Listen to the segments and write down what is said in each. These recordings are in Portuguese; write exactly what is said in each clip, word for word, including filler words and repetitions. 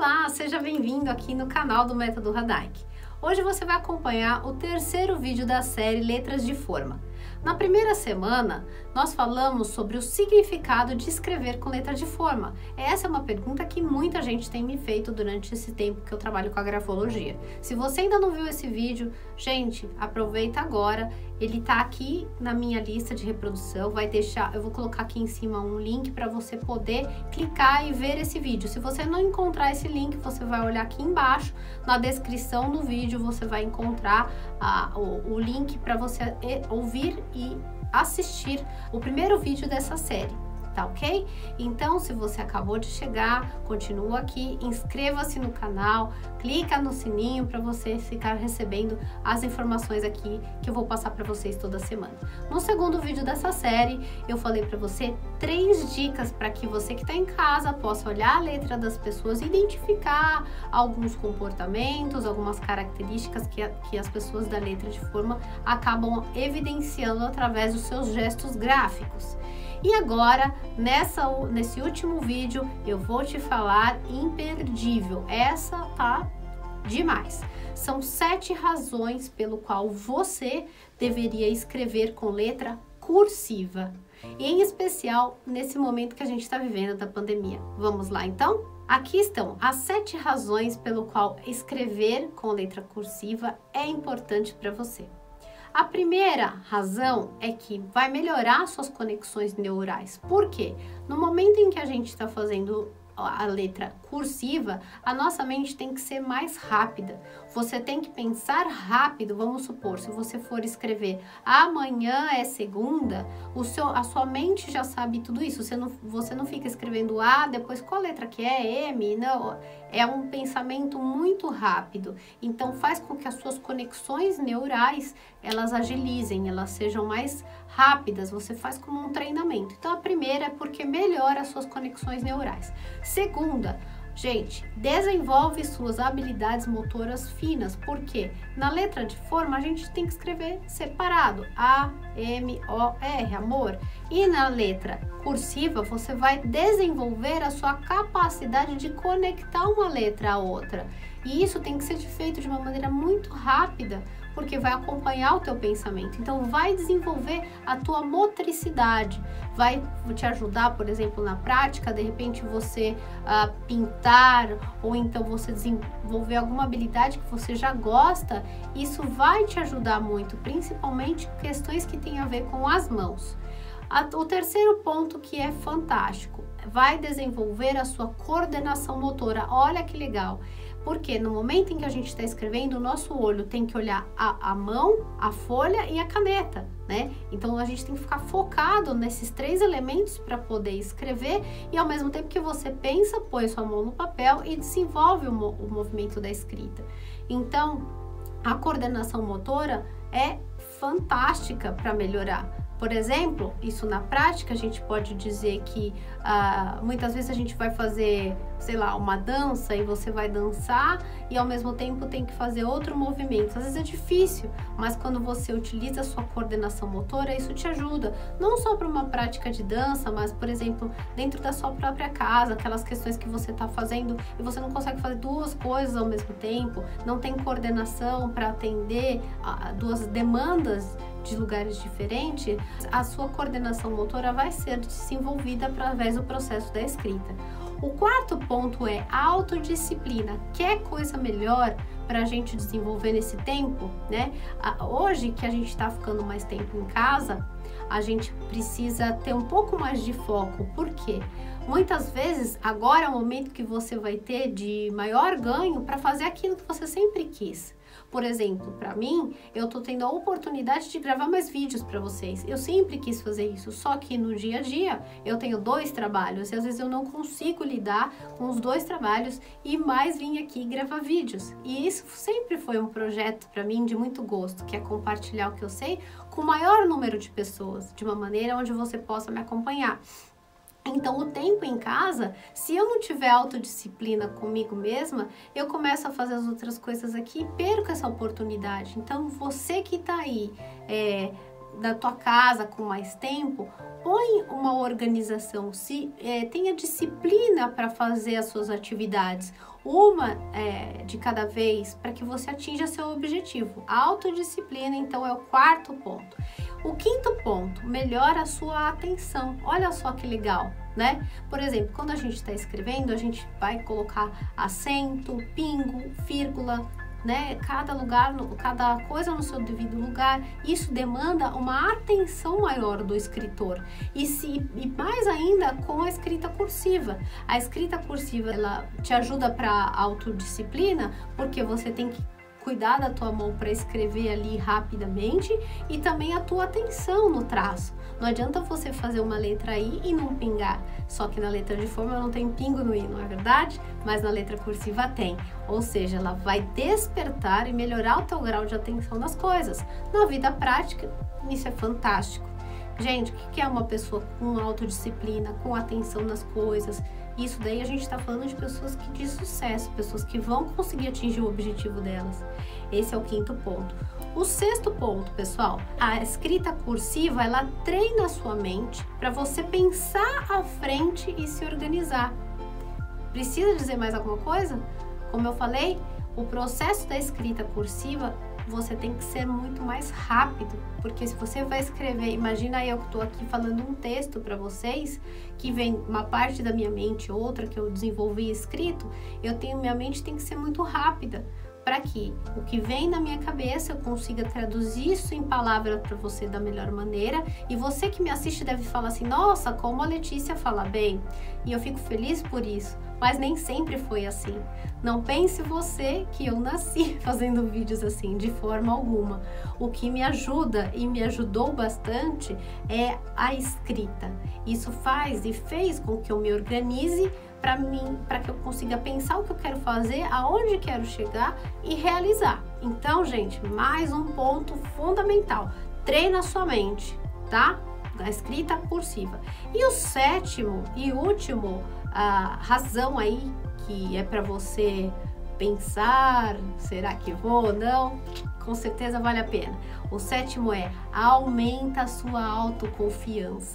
Olá, seja bem-vindo aqui no canal do Método Radaic. Hoje você vai acompanhar o terceiro vídeo da série Letras de Forma. Na primeira semana, nós falamos sobre o significado de escrever com letra de forma. Essa é uma pergunta que muita gente tem me feito durante esse tempo que eu trabalho com a grafologia. Se você ainda não viu esse vídeo, gente, aproveita agora. Ele tá aqui na minha lista de reprodução, vai deixar, eu vou colocar aqui em cima um link para você poder clicar e ver esse vídeo. Se você não encontrar esse link, você vai olhar aqui embaixo, na descrição do vídeo, você vai encontrar ah, o, o link para você ouvir e assistir o primeiro vídeo dessa série, tá ok? Então, se você acabou de chegar, continua aqui, inscreva-se no canal, clica no sininho para você ficar recebendo as informações aqui que eu vou passar para vocês toda semana. No segundo vídeo dessa série, eu falei para você três dicas para que você que está em casa possa olhar a letra das pessoas e identificar alguns comportamentos, algumas características que, a, que as pessoas da letra de forma acabam evidenciando através dos seus gestos gráficos. E agora, nessa, nesse último vídeo, eu vou te falar imperdível. Essa tá demais. São sete razões pelo qual você deveria escrever com letra cursiva. E em especial, nesse momento que a gente está vivendo da pandemia. Vamos lá, então? Aqui estão as sete razões pelo qual escrever com letra cursiva é importante para você. A primeira razão é que vai melhorar suas conexões neurais. Por quê? No momento em que a gente está fazendo a letra cursiva, a nossa mente tem que ser mais rápida. Você tem que pensar rápido. Vamos supor, se você for escrever amanhã é segunda, o seu, a sua mente já sabe tudo isso. Você não, você não fica escrevendo A, depois qual letra que é? M? Não, é um pensamento muito rápido. Então faz com que as suas conexões neurais, elas agilizem, elas sejam mais rápidas. Você faz como um treinamento. Então a primeira é porque melhora as suas conexões neurais. Segunda, gente, desenvolve suas habilidades motoras finas, porque na letra de forma a gente tem que escrever separado, A, M, O, R, amor. E na letra cursiva você vai desenvolver a sua capacidade de conectar uma letra a outra. E isso tem que ser feito de uma maneira muito rápida, porque vai acompanhar o teu pensamento. Então vai desenvolver a tua motricidade, vai te ajudar, por exemplo, na prática, de repente você uh, pintar, ou então você desenvolver alguma habilidade que você já gosta. Isso vai te ajudar muito, principalmente questões que têm a ver com as mãos. O terceiro ponto que é fantástico, vai desenvolver a sua coordenação motora. Olha que legal, porque no momento em que a gente está escrevendo, o nosso olho tem que olhar a, a mão, a folha e a caneta, né? Então a gente tem que ficar focado nesses três elementos para poder escrever, e ao mesmo tempo que você pensa, põe sua mão no papel e desenvolve o, mo o movimento da escrita. Então a coordenação motora é fantástica para melhorar. Por exemplo, isso na prática a gente pode dizer que ah, muitas vezes a gente vai fazer, sei lá, uma dança e você vai dançar e ao mesmo tempo tem que fazer outro movimento. Às vezes é difícil, mas quando você utiliza a sua coordenação motora, isso te ajuda. Não só para uma prática de dança, mas, por exemplo, dentro da sua própria casa, aquelas questões que você está fazendo e você não consegue fazer duas coisas ao mesmo tempo, não tem coordenação para atender a duas demandas de lugares diferentes, a sua coordenação motora vai ser desenvolvida através do processo da escrita. O quarto ponto é a autodisciplina. Quer coisa melhor para a gente desenvolver nesse tempo, né? Hoje que a gente está ficando mais tempo em casa, a gente precisa ter um pouco mais de foco. Por quê? Muitas vezes agora é o momento que você vai ter de maior ganho para fazer aquilo que você sempre quis. Por exemplo, para mim, eu tô tendo a oportunidade de gravar mais vídeos para vocês. Eu sempre quis fazer isso, só que no dia a dia eu tenho dois trabalhos e às vezes eu não consigo lidar com os dois trabalhos e mais vim aqui gravar vídeos. E isso sempre foi um projeto para mim de muito gosto, que é compartilhar o que eu sei com o maior número de pessoas, de uma maneira onde você possa me acompanhar. Então, o tempo em casa, se eu não tiver autodisciplina comigo mesma, eu começo a fazer as outras coisas aqui e perco essa oportunidade. Então, você que tá aí, é, da tua casa com mais tempo, põe uma organização, se é, tenha disciplina para fazer as suas atividades, uma é, de cada vez, para que você atinja seu objetivo. A autodisciplina, então, é o quarto ponto. O quinto ponto, melhora a sua atenção. Olha só que legal, né? Por exemplo, quando a gente está escrevendo, a gente vai colocar acento, pingo, vírgula, né? Cada lugar, cada coisa no seu devido lugar. Isso demanda uma atenção maior do escritor. E, se, e mais ainda com a escrita cursiva. A escrita cursiva, ela te ajuda para autodisciplina, porque você tem que cuidar da tua mão para escrever ali rapidamente e também a tua atenção no traço. Não adianta você fazer uma letra I e não pingar. Só que na letra de forma não tem pingo no I, não é verdade? Mas na letra cursiva tem. Ou seja, ela vai despertar e melhorar o teu grau de atenção nas coisas. Na vida prática, isso é fantástico. Gente, o que é uma pessoa com autodisciplina, com atenção nas coisas? Isso daí a gente está falando de pessoas que de sucesso, pessoas que vão conseguir atingir o objetivo delas. Esse é o quinto ponto. O sexto ponto, pessoal, a escrita cursiva, ela treina a sua mente para você pensar à frente e se organizar. Precisa dizer mais alguma coisa? Como eu falei, o processo da escrita cursiva, você tem que ser muito mais rápido, porque se você vai escrever, imagina eu que estou aqui falando um texto para vocês, que vem uma parte da minha mente, outra que eu desenvolvi escrito, eu tenho, minha mente tem que ser muito rápida, para que o que vem na minha cabeça eu consiga traduzir isso em palavras para você da melhor maneira, e você que me assiste deve falar assim, nossa, como a Letícia fala bem, e eu fico feliz por isso, mas nem sempre foi assim. Não pense você que eu nasci fazendo vídeos assim, de forma alguma. O que me ajuda e me ajudou bastante é a escrita. Isso faz e fez com que eu me organize para mim, para que eu consiga pensar o que eu quero fazer, aonde quero chegar e realizar. Então, gente, mais um ponto fundamental. Treina a sua mente, tá? Da escrita cursiva. E o sétimo e último a razão aí que é para você pensar, será que vou ou não? Com certeza vale a pena. O sétimo é aumenta a sua autoconfiança.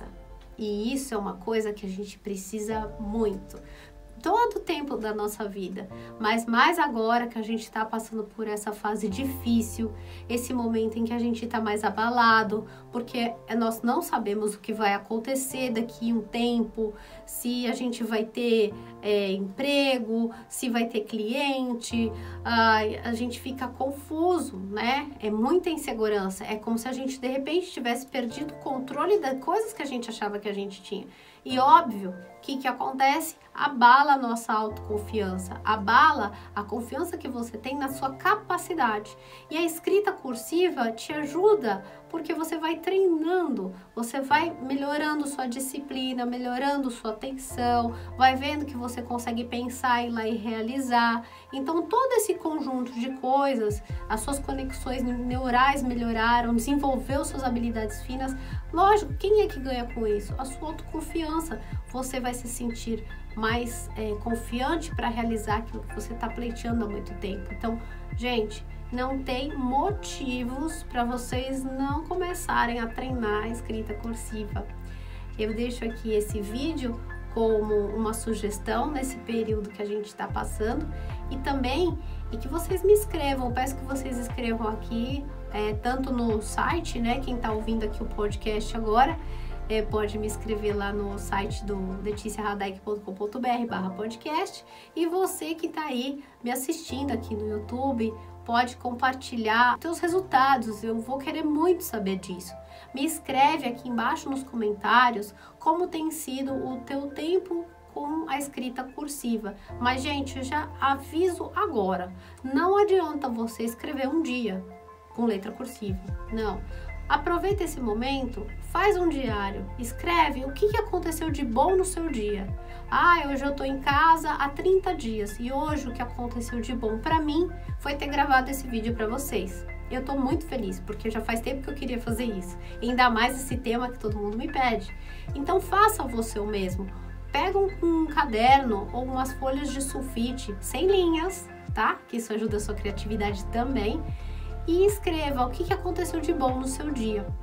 E isso é uma coisa que a gente precisa muito. Todo o tempo da nossa vida, mas mais agora que a gente está passando por essa fase difícil, esse momento em que a gente está mais abalado, porque nós não sabemos o que vai acontecer daqui a um tempo, se a gente vai ter é, emprego, se vai ter cliente, a, a gente fica confuso, né? É muita insegurança, é como se a gente de repente tivesse perdido o controle das coisas que a gente achava que a gente tinha. E óbvio, o que, que acontece? Abala a nossa autoconfiança, abala a confiança que você tem na sua capacidade. E a escrita cursiva te ajuda porque você vai treinando, você vai melhorando sua disciplina, melhorando sua atenção, vai vendo que você consegue pensar e ir lá e realizar. Então, todo esse conjunto de coisas, as suas conexões neurais melhoraram, desenvolveu suas habilidades finas. Lógico, quem é que ganha com isso? A sua autoconfiança. Você vai se sentir mais é, confiante para realizar aquilo que você está pleiteando há muito tempo. Então, gente, não tem motivos para vocês não começarem a treinar a escrita cursiva. Eu deixo aqui esse vídeo como uma sugestão nesse período que a gente está passando e também e que vocês me escrevam, peço que vocês escrevam aqui, é, tanto no site, né, quem está ouvindo aqui o podcast agora, É, pode me escrever lá no site do leticia radaick ponto com ponto br barra podcast, e você que está aí me assistindo aqui no YouTube pode compartilhar seus resultados, eu vou querer muito saber disso. Me escreve aqui embaixo nos comentários como tem sido o teu tempo com a escrita cursiva. Mas, gente, eu já aviso agora, não adianta você escrever um dia com letra cursiva, não. Aproveita esse momento, faz um diário, escreve o que aconteceu de bom no seu dia. Ah, hoje eu tô em casa há trinta dias e hoje o que aconteceu de bom para mim foi ter gravado esse vídeo para vocês. Eu tô muito feliz, porque já faz tempo que eu queria fazer isso. E ainda mais esse tema que todo mundo me pede. Então faça você o mesmo. Pega um, um caderno ou umas folhas de sulfite, sem linhas, tá? Que isso ajuda a sua criatividade também. E escreva o que aconteceu de bom no seu dia.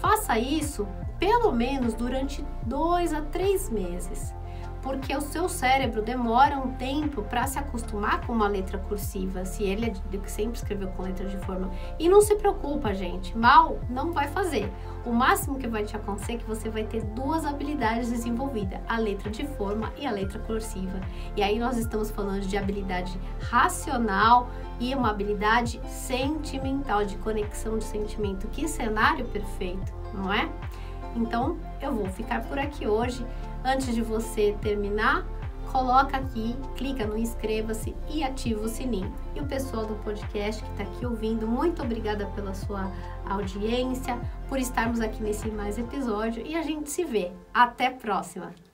Faça isso pelo menos durante dois a três meses, porque o seu cérebro demora um tempo para se acostumar com uma letra cursiva, se ele é de que sempre escreveu com letra de forma. E não se preocupa, gente, mal não vai fazer. O máximo que vai te acontecer é que você vai ter duas habilidades desenvolvidas, a letra de forma e a letra cursiva. E aí nós estamos falando de habilidade racional e uma habilidade sentimental, de conexão de sentimento. Que cenário perfeito, não é? Então, eu vou ficar por aqui hoje. Antes de você terminar, coloca aqui, clica no inscreva-se e ativa o sininho. E o pessoal do podcast que está aqui ouvindo, muito obrigada pela sua audiência, por estarmos aqui nesse mais episódio e a gente se vê. Até a próxima!